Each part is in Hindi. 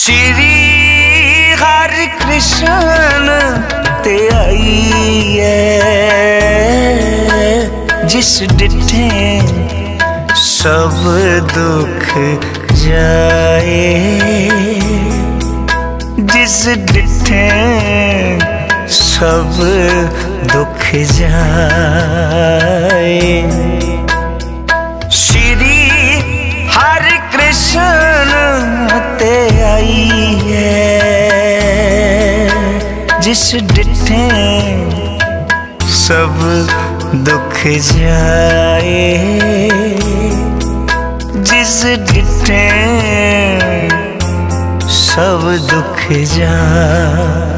श्री हरि कृष्ण ते आई है, जिस डिठे सब दुख जाए, जिस डिठे सब दुख जाए। श्री हरि कृष्ण ते आई है, जिस डिठे सब दुख जाए, जिस डिठे सब दुख जाए।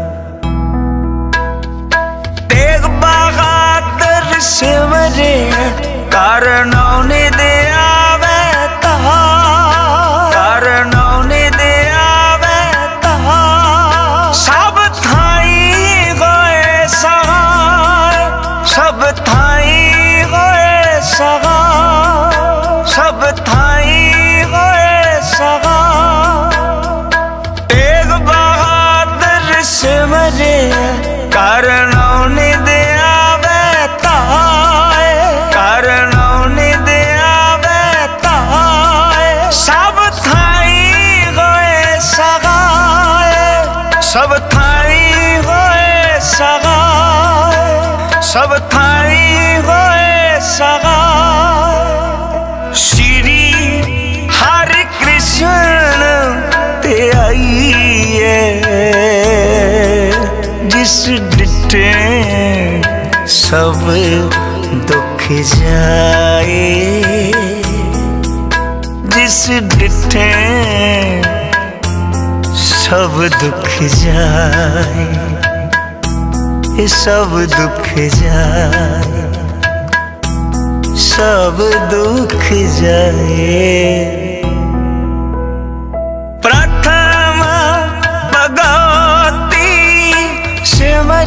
तेग बहादुर सिमरे कारणों ने दे आवे तहा, कारणों ने दे आवे तहा, सब थाई होए सहाय, सब थाई होए सहाय, सब थाई होए सहाय। तेग बहादुर सिमरे कारणों ने दे आवे ताय, कारणों ने दे आवे ताय, सब थाई होए सहाय, सब थाई होए सहाय, सब थाई होए सहाय। श्री हरि कृष्ण ते आई है, जिस डिठे सब दुख जाए, जिस डिठे सब दुख जाए, सब दुख जाए, सब दुख जाए। प्रथम भगवती सिमर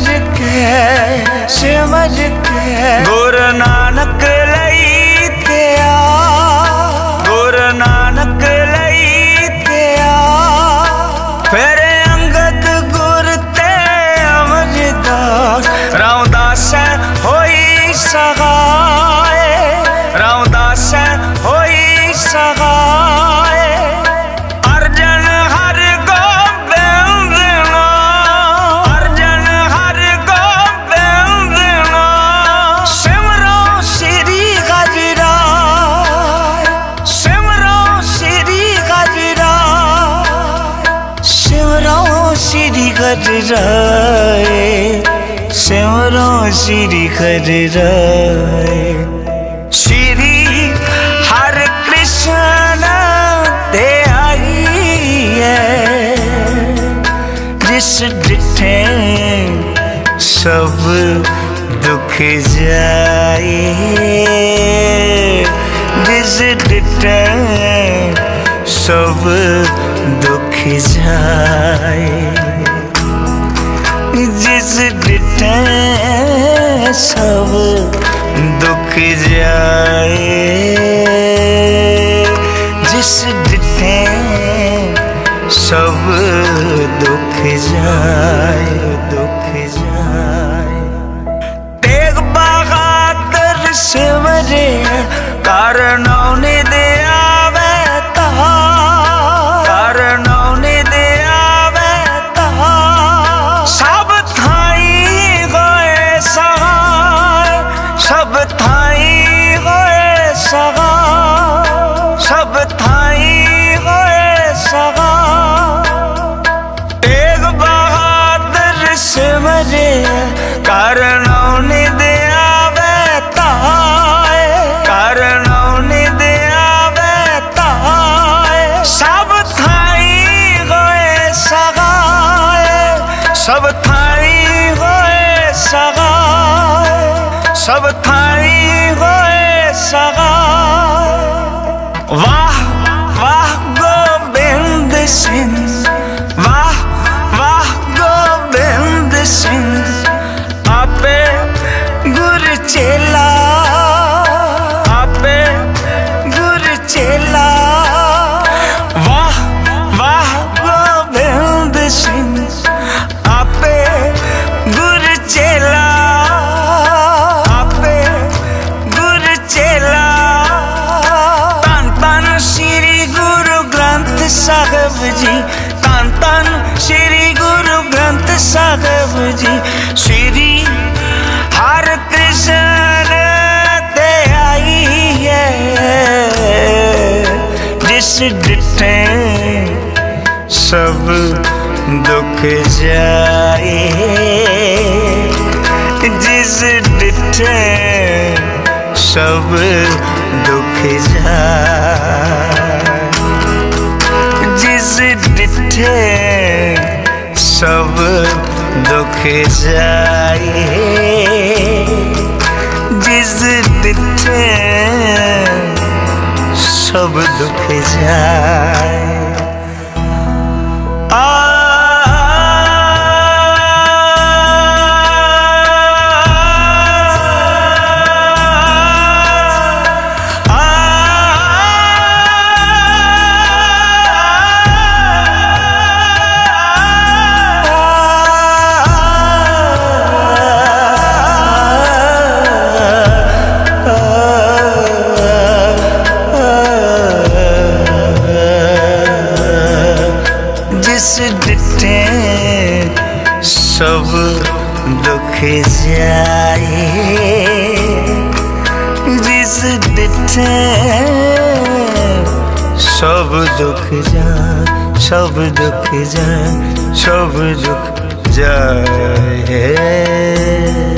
के गुरु नानक लई ते आ, गुरु नानक लई ते आ। फिर अंगद गुर ते अमरदास, रामदास होई सहाय, रामदास होई सहाय। अर्जन हर गोबिंद नाम, अर्जन हर गोबिंद नाम, सिमरो श्री गजराय, सिमरो श्री गजराय, सिमरो श्री गजराय, सिमरो श्री गजराय। श्री हरि कृष्ण ते आई है, जिस डिठे सब दुख जाए, जिस डिठे सब दुख जाए, जिस डिठे सब दुख जाए, जिस डिठे सब दुख जाए, दुख जाए। तेग बहादुर सिमरे कारणों ने दे आवे तहा, कारणों ने दे आवे तहा, सब थाई होए सहाय, सब थाई होए सहाय, सब थाई होए सहाय। तेग बहादुर सिमरे कारणों ने दे आवे ताय, कारणों ने दे आवे ताय, सब थाई होए सहाय, सब थाई होए सहाय, सब थाई होए सहाय। वाह वाह गोविंद सिंह, वाह वाह गोविंद सिंह, आपे गुर चेला, आपे गुर चेला। वाह वाह साहिब जी, धन धन श्री गुरु ग्रंथ साहिब जी। श्री हर कृष्ण ते आई है, जिस डिठे सब दुख जाए, जिस डिठे सब दुख जाए, जिस डिठे सब दुख जाए, जिस डिठे सब दुख जाए। जिस डिठे सब दुख जाए, जिस डिठे सब दुख जाए, सब दुख जाए, सब दुख जाए।